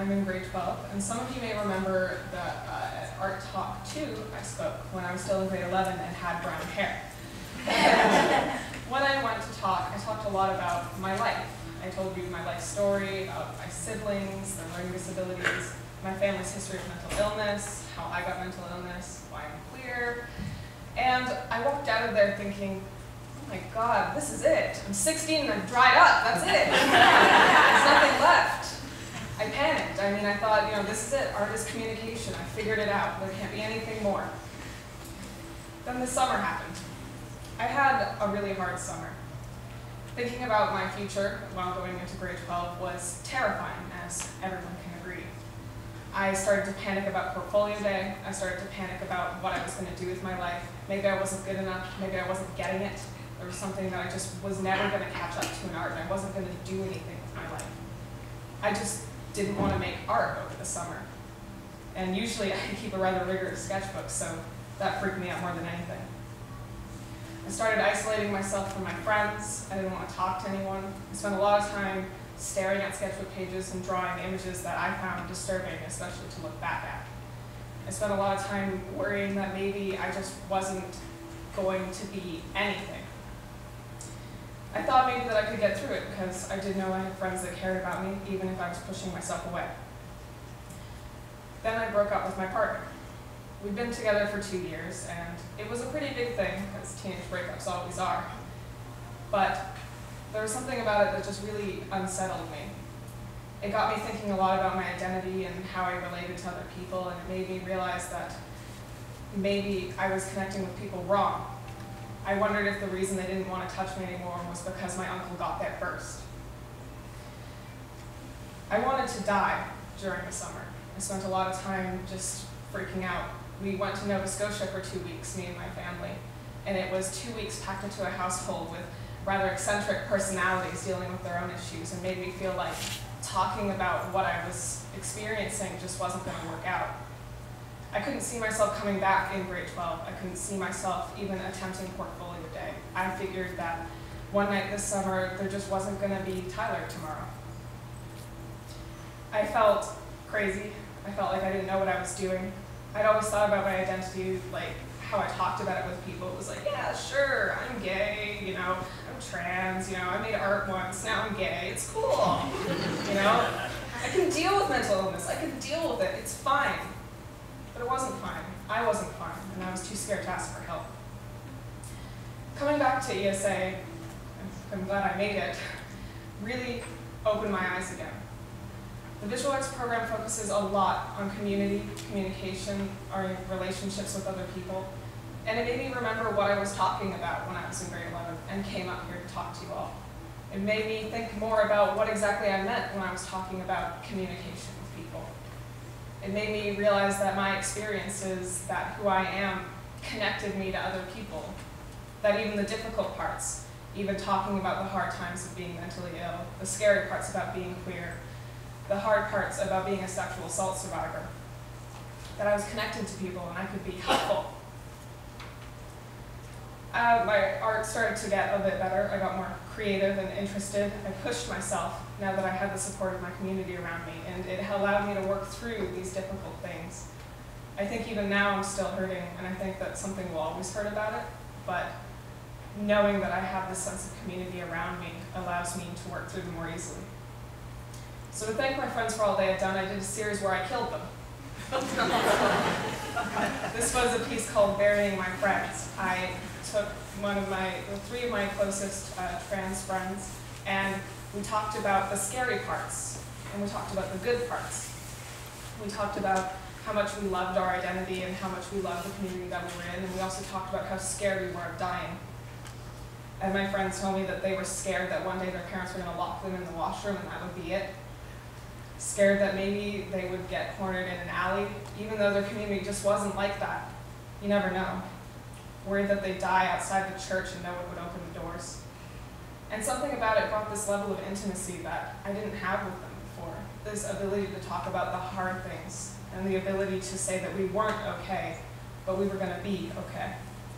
I'm in grade 12, and some of you may remember that at Art Talk 2 I spoke when I was still in grade 11 and had brown hair. When I went to talk, I talked a lot about my life. I told you my life story, about my siblings, their learning disabilities, my family's history of mental illness, how I got mental illness, why I'm queer, and I walked out of there thinking, oh my God, this is it. I'm 16 and I'm dried up, that's it. There's nothing left. I panicked. I mean, I thought, this is it. Art is communication. I figured it out. There can't be anything more. Then the summer happened. I had a really hard summer. Thinking about my future while going into grade 12 was terrifying, as everyone can agree. I started to panic about portfolio day. I started to panic about what I was going to do with my life. Maybe I wasn't good enough. Maybe I wasn't getting it. There was something that I just was never going to catch up to in art, and I wasn't going to do anything with my life. I just didn't want to make art over the summer. And usually I keep a rather rigorous sketchbook, so that freaked me out more than anything. I started isolating myself from my friends. I didn't want to talk to anyone. I spent a lot of time staring at sketchbook pages and drawing images that I found disturbing, especially to look back at. I spent a lot of time worrying that maybe I just wasn't going to be anything. I thought maybe that I could get through it because I did know I had friends that cared about me, even if I was pushing myself away. Then I broke up with my partner. We'd been together for 2 years, and it was a pretty big thing, because teenage breakups always are. But there was something about it that just really unsettled me. It got me thinking a lot about my identity and how I related to other people, and it made me realize that maybe I was connecting with people wrong. I wondered if the reason they didn't want to touch me anymore was because my uncle got there first. I wanted to die during the summer. I spent a lot of time just freaking out. We went to Nova Scotia for 2 weeks, me and my family, and it was 2 weeks packed into a household with rather eccentric personalities dealing with their own issues, and made me feel like talking about what I was experiencing just wasn't going to work out. I couldn't see myself coming back in grade 12. I couldn't see myself even attempting portfolio day. I figured that one night this summer, there just wasn't going to be Tyler tomorrow. I felt crazy. I felt like I didn't know what I was doing. I'd always thought about my identity, like how I talked about it with people. It was like, yeah, sure, I'm gay, I'm trans, I made art once, now I'm gay, it's cool, I can deal with mental illness, I can deal with it, it's fine. But it wasn't fine. I wasn't fine, and I was too scared to ask for help. Coming back to ESA, I'm glad I made it, really opened my eyes again. The visual arts program focuses a lot on community, communication, our relationships with other people, and it made me remember what I was talking about when I was in grade 11 and came up here to talk to you all. It made me think more about what exactly I meant when I was talking about communication with people. It made me realize that my experiences, that who I am, connected me to other people. That even the difficult parts, even talking about the hard times of being mentally ill, the scary parts about being queer, the hard parts about being a sexual assault survivor, that I was connected to people and I could be helpful. My art started to get a bit better. I got more creative and interested. I pushed myself now that I had the support of my community around me, and it allowed me to work through these difficult things. I think even now I'm still hurting, and I think that something will always hurt about it, but knowing that I have this sense of community around me allows me to work through them more easily. So to thank my friends for all they had done, I did a series where I killed them. This was a piece called Burying My Friends. I took three of my closest trans friends, and we talked about the scary parts, and we talked about the good parts. We talked about how much we loved our identity and how much we loved the community that we were in, and we also talked about how scared we were of dying. And my friends told me that they were scared that one day their parents were going to lock them in the washroom and that would be it. Scared that maybe they would get cornered in an alley, even though their community just wasn't like that. You never know. Worried that they'd die outside the church and no one would open the doors. And something about it brought this level of intimacy that I didn't have with them before. This ability to talk about the hard things and the ability to say that we weren't okay, but we were going to be okay.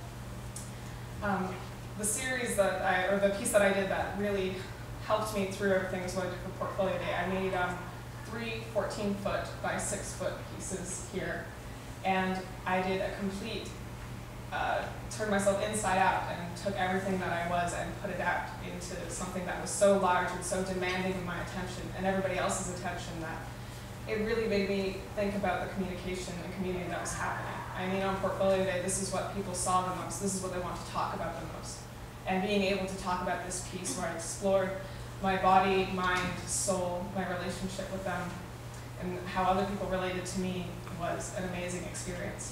The series or the piece that I did that really helped me through everything is what I did for Portfolio Day. I made 3 14-foot by 6-foot pieces here, and I did a complete, turned myself inside out and took everything that I was and put it out into something that was so large and so demanding of my attention and everybody else's attention that it really made me think about the communication and community that was happening. I mean, on Portfolio Day, this is what people saw the most, this is what they want to talk about the most. And being able to talk about this piece where I explored my body, mind, soul, my relationship with them, and how other people related to me was an amazing experience.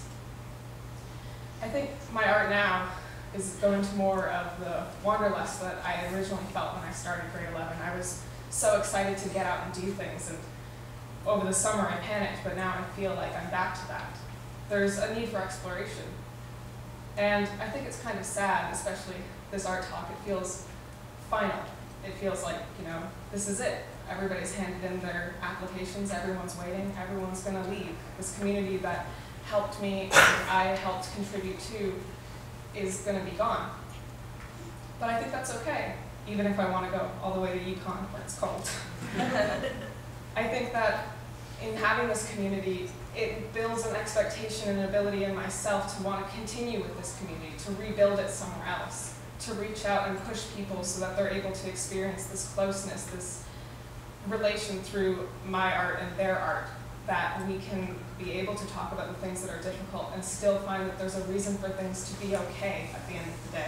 I think my art now is going to more of the wanderlust that I originally felt when I started grade 11. I was so excited to get out and do things, and over the summer I panicked, but now I feel like I'm back to that. There's a need for exploration. And I think it's kind of sad, especially this art talk, it feels final. It feels like, you know, this is it. Everybody's handed in their applications, everyone's waiting, everyone's gonna leave. This community that helped me and I helped contribute to is gonna be gone. But I think that's okay, even if I wanna go all the way to Yukon where it's cold. I think that in having this community, it builds an expectation and an ability in myself to want to continue with this community, to rebuild it somewhere else, to reach out and push people so that they're able to experience this closeness, this relation through my art and their art, that we can be able to talk about the things that are difficult and still find that there's a reason for things to be okay at the end of the day.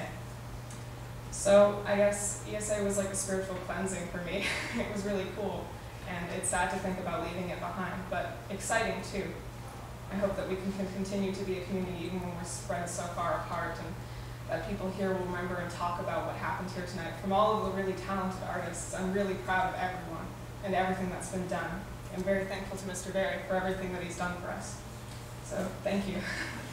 So I guess ESA was like a spiritual cleansing for me. It was really cool. And it's sad to think about leaving it behind, but exciting too. I hope that we can continue to be a community even when we're spread so far apart, and that people here will remember and talk about what happened here tonight. From all of the really talented artists, I'm really proud of everyone and everything that's been done. I'm very thankful to Mr. Barry for everything that he's done for us. So thank you.